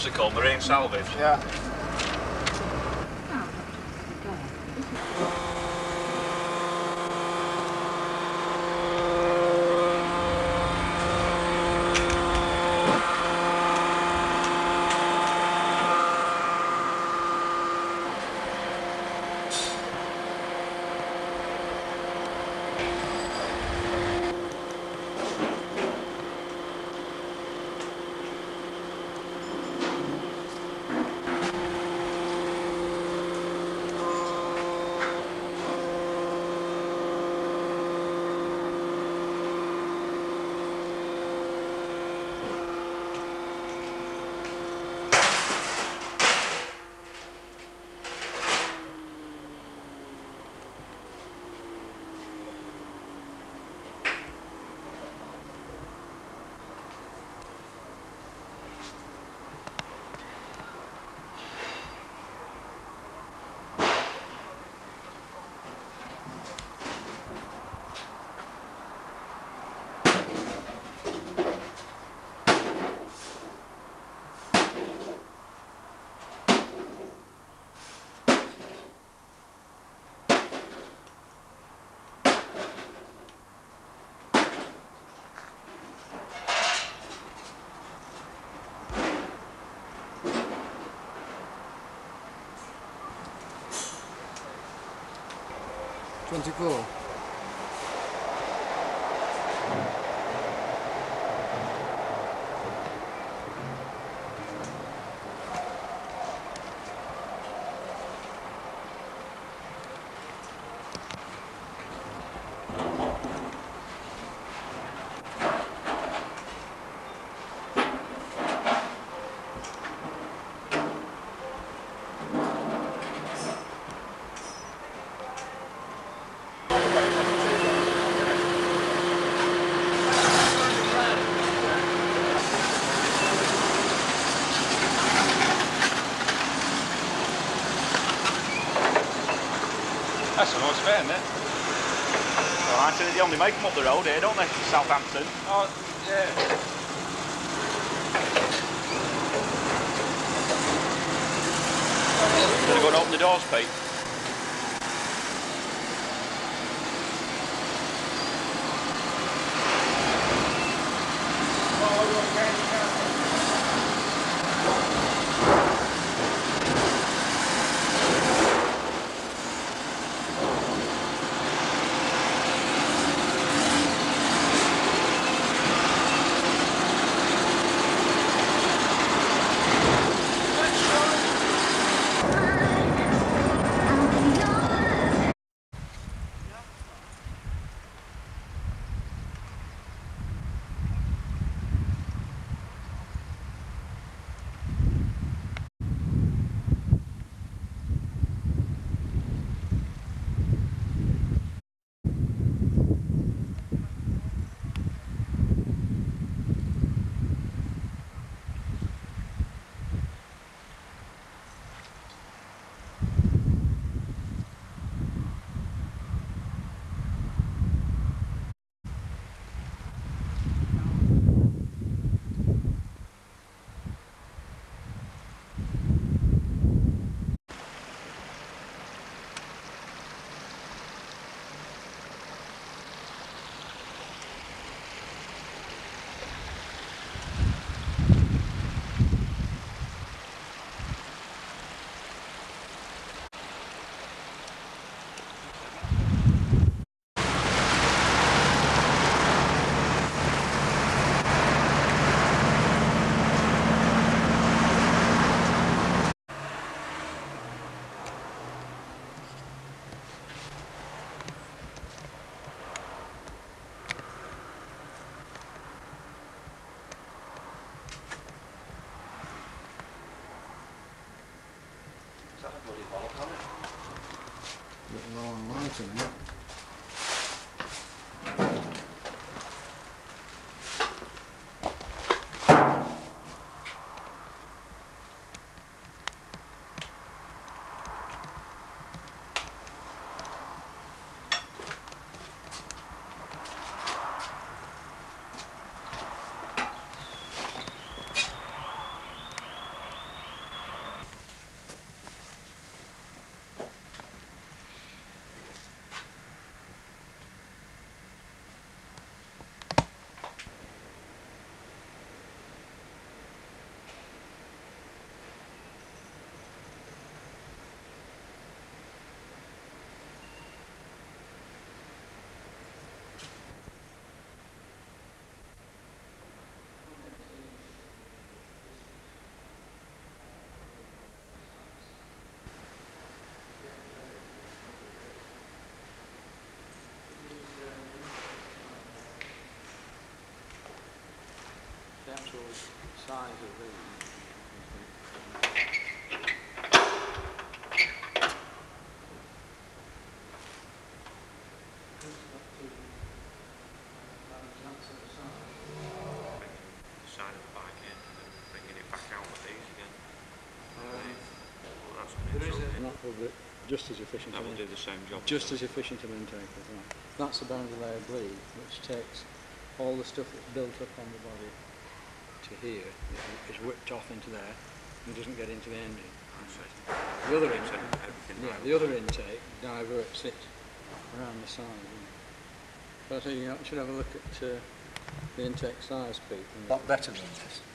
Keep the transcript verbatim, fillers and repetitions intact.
What's it called? Marine salvage? Yeah. twenty-four. That's a nice fit, isn't it? Alright, so they only make them up the road here, don't they? Southampton. Oh, yeah. Should I go and open the doors, Pete? size of these. Side of the bike in and then bringing it back out with these again. Um, Well, that's there is a, Not probably just as efficient. that will an- do the same job. Just as efficient an intake as that. That's the boundary layer bleed, which takes all the stuff that's built up on the body to here, is whipped off into there, and doesn't get into the engine. The other, in, yeah, the other intake diverts it around the side. But I think you should have a look at uh, the intake size, Pete. lot better than this.